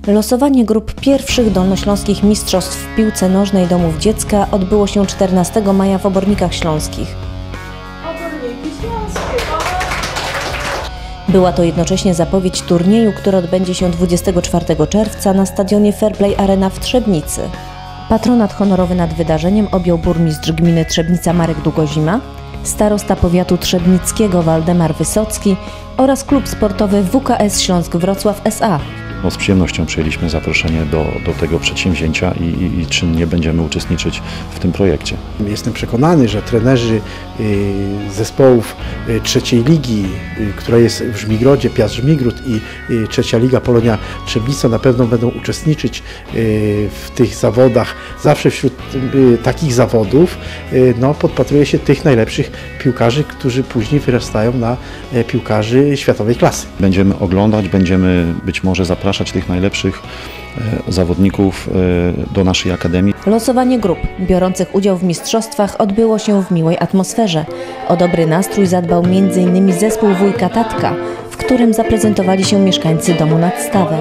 Losowanie grup pierwszych dolnośląskich mistrzostw w piłce nożnej domów dziecka odbyło się 14 maja w Obornikach Śląskich. Była to jednocześnie zapowiedź turnieju, który odbędzie się 24 czerwca na stadionie Fairplay Arena w Trzebnicy. Patronat honorowy nad wydarzeniem objął burmistrz gminy Trzebnica Marek Długozima, starosta powiatu trzebnickiego Waldemar Wysocki oraz klub sportowy WKS Śląsk Wrocław S.A. Z przyjemnością przyjęliśmy zaproszenie do tego przedsięwzięcia i czynnie będziemy uczestniczyć w tym projekcie. Jestem przekonany, że trenerzy zespołów trzeciej ligi, która jest w Żmigrodzie, Piast Żmigród i trzecia liga Polonia Trzebnica na pewno będą uczestniczyć w tych zawodach. Zawsze wśród takich zawodów podpatruje się tych najlepszych piłkarzy, którzy później wyrastają na piłkarzy światowej klasy. Będziemy oglądać, będziemy być może zapraszać tych najlepszych zawodników do naszej akademii. Losowanie grup biorących udział w mistrzostwach odbyło się w miłej atmosferze. O dobry nastrój zadbał m.in. zespół Wujka Tatka, w którym zaprezentowali się mieszkańcy domu nad Stawem.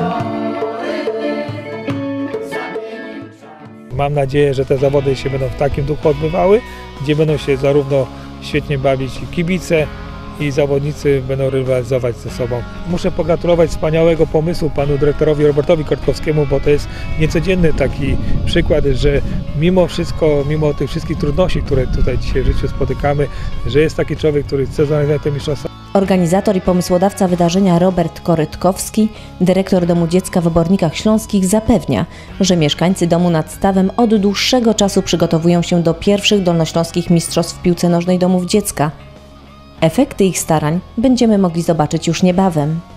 Mam nadzieję, że te zawody się będą w takim duchu odbywały, gdzie będą się zarówno świetnie bawić kibice, i zawodnicy będą rywalizować ze sobą. Muszę pogratulować wspaniałego pomysłu panu dyrektorowi Robertowi Kortkowskiemu, bo to jest niecodzienny taki przykład, że mimo wszystko, mimo tych wszystkich trudności, które tutaj dzisiaj w życiu spotykamy, że jest taki człowiek, który chce zorganizować te mistrzostwa. Organizator i pomysłodawca wydarzenia Robert Korytkowski, dyrektor Domu Dziecka w Obornikach Śląskich, zapewnia, że mieszkańcy domu nad Stawem od dłuższego czasu przygotowują się do pierwszych dolnośląskich mistrzostw w piłce nożnej domów dziecka. Efekty ich starań będziemy mogli zobaczyć już niebawem.